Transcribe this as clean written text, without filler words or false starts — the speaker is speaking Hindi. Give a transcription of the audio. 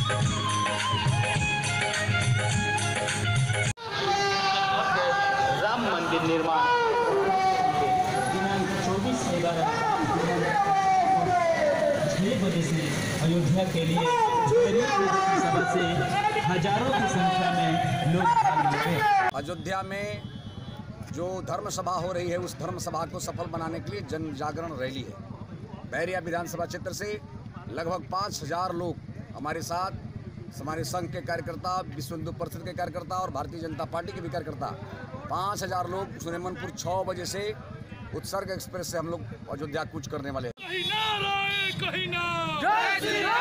राम मंदिर निर्माण दिनांक 24/11 बजे से अयोध्या के लिए सभा से हजारों की संख्या में लोग भाग लेंगे। अयोध्या में जो धर्म सभा हो रही है उस धर्म सभा को सफल बनाने के लिए जन जागरण रैली है। बैरिया विधानसभा क्षेत्र से लगभग 5000 लोग हमारे साथ, हमारे संघ के कार्यकर्ता, विश्व हिंदू परिषद के कार्यकर्ता और भारतीय जनता पार्टी के भी कार्यकर्ता 5000 लोग सुलेमानपुर 6 बजे से उत्सर्ग एक्सप्रेस से हम लोग अयोध्या कूच करने वाले हैं।